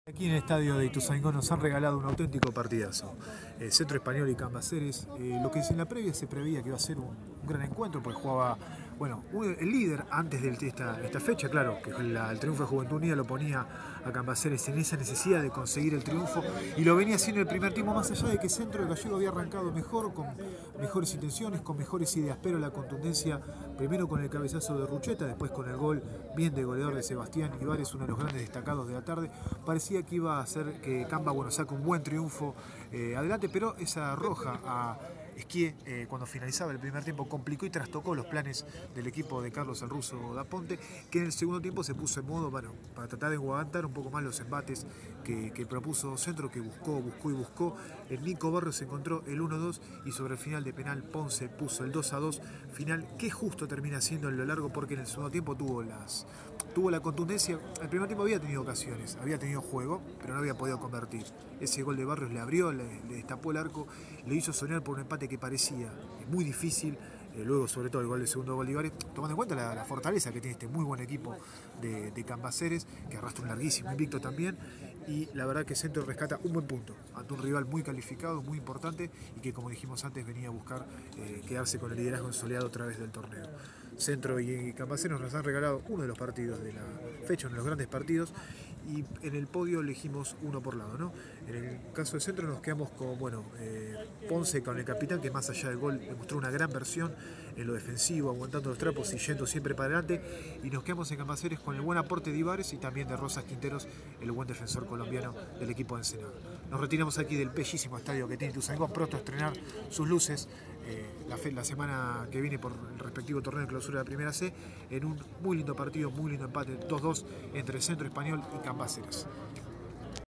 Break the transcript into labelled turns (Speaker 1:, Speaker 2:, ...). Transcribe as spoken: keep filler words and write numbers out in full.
Speaker 1: Aquí en el estadio de Ituzaingó nos han regalado un auténtico partidazo. Eh, Centro Español y Cambaceres. Eh, lo que en la previa se preveía que iba a ser un, un gran encuentro, porque jugaba, bueno, un, el líder antes de esta, esta fecha, claro, que la, el triunfo de Juventud Unida lo ponía a Cambaceres en esa necesidad de conseguir el triunfo, y lo venía haciendo el primer tiempo, más allá de que Centro de Gallego había arrancado mejor, con mejores intenciones, con mejores ideas, pero la contundencia, primero con el cabezazo de Rucheta, después con el gol bien de goleador de Sebastián Ibares, uno de los grandes destacados de la tarde, parecía que iba a hacer que Camba, bueno, saque un buen triunfo eh, adelante, pero esa roja a Esquie, eh, cuando finalizaba el primer tiempo, complicó y trastocó los planes del equipo de Carlos el Ruso Daponte, que en el segundo tiempo se puso en modo, bueno, para tratar de aguantar un poco más los embates que, que propuso Centro, que buscó, buscó y buscó. El Nico Barrios encontró el uno dos y sobre el final de penal Ponce puso el dos a dos, final que justo termina siendo en lo largo, porque en el segundo tiempo tuvo las tuvo la contundencia. El primer tiempo había tenido ocasiones, había tenido juego, pero no había podido convertir. Ese gol de Barrios le abrió, le, le destapó el arco, le hizo soñar por un empate que parecía muy difícil. Eh, luego, sobre todo, el gol del segundo gol de Ibares, tomando en cuenta la, la fortaleza que tiene este muy buen equipo de, de Cambaceres, que arrastra un larguísimo invicto también. Y la verdad que Centro rescata un buen punto ante un rival muy calificado, muy importante, y que, como dijimos antes, venía a buscar eh, quedarse con el liderazgo ensoleado a través del torneo. Centro y Cambaceres nos han regalado uno de los partidos de la fecha, uno de los grandes partidos, y en el podio elegimos uno por lado, ¿no? En el caso de Centro nos quedamos con, bueno, eh, Ponce con el capitán, que más allá del gol demostró una gran versión en lo defensivo, aguantando los trapos y yendo siempre para adelante, y nos quedamos en Cambaceres con el buen aporte de Ibares y también de Rosas Quinteros, el buen defensor colombiano del equipo de Ensenada. Nos retiramos aquí del bellísimo estadio que tiene Ituzaingó, pronto a estrenar sus luces eh, la, fe, la semana que viene por el respectivo torneo de clausura de la Primera C, en un muy lindo partido, muy lindo empate dos dos entre Centro Español y Cambaceres.